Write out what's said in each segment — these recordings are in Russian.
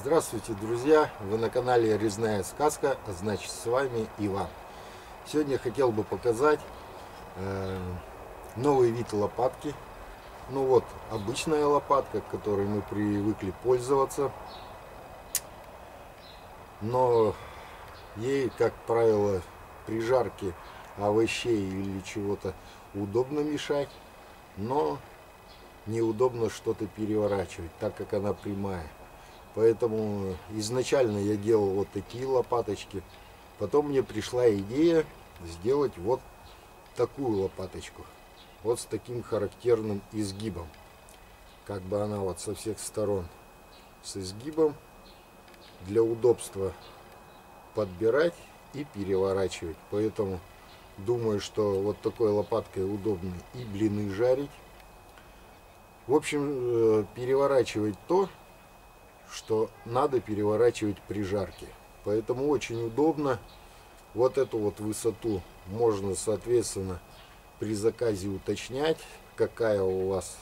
Здравствуйте, друзья! Вы на канале Резная сказка, а значит с вами Иван. Сегодня я хотел бы показать новый вид лопатки. Ну вот, обычная лопатка, к которой мы привыкли пользоваться. Но ей, как правило, при жарке овощей или чего-то удобно мешать, но неудобно что-то переворачивать, так как она прямая. Поэтому изначально я делал вот такие лопаточки. Потом мне пришла идея сделать вот такую лопаточку. Вот с таким характерным изгибом. Как бы она вот со всех сторон с изгибом. Для удобства подбирать и переворачивать. Поэтому думаю, что вот такой лопаткой удобно и блины жарить. В общем, переворачивать то, что надо переворачивать при жарке. Поэтому очень удобно. Вот эту вот высоту можно, соответственно, при заказе уточнять, какая у вас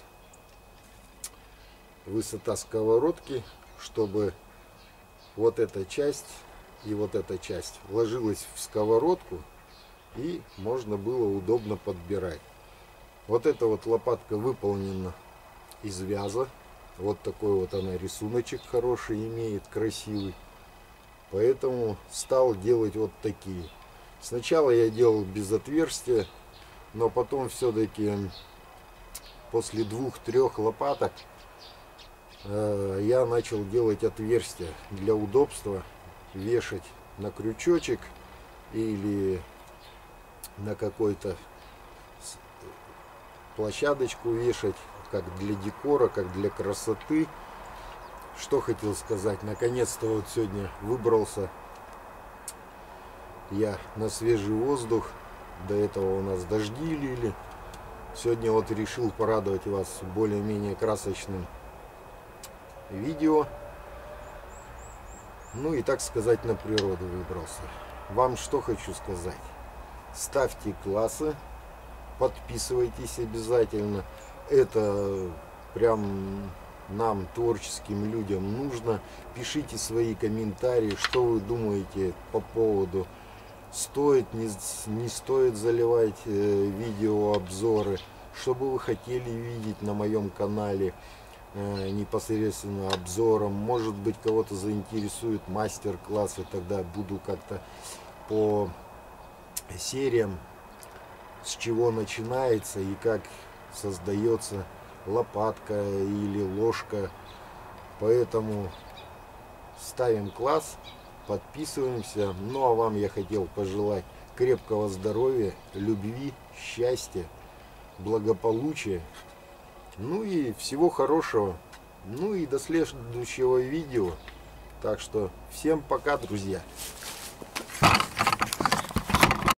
высота сковородки, чтобы вот эта часть и вот эта часть ложилась в сковородку и можно было удобно подбирать. Вот эта вот лопатка выполнена из вяза. Вот такой вот она рисуночек хороший имеет, красивый. Поэтому стал делать вот такие. Сначала я делал без отверстия, но потом все-таки после 2-3 лопаток я начал делать отверстия для удобства, вешать на крючочек или на какой-то площадочку вешать, как для декора, как для красоты. Что хотел сказать, наконец-то вот сегодня выбрался я на свежий воздух. До этого у нас дожди лили. Сегодня вот решил порадовать вас более-менее красочным видео. Ну и, так сказать, на природу выбрался. Вам что хочу сказать: ставьте классы, подписывайтесь обязательно. Это прям нам, творческим людям, нужно. Пишите свои комментарии, что вы думаете по поводу, стоит, не стоит заливать видеообзоры, что бы вы хотели видеть на моем канале непосредственно обзором. Может быть, кого-то заинтересует мастер-классы, тогда буду как-то по сериям, с чего начинается и как создается лопатка или ложка. Поэтому ставим класс, подписываемся. Ну а вам я хотел пожелать крепкого здоровья, любви, счастья, благополучия. Ну и всего хорошего. Ну и до следующего видео. Так что всем пока, друзья.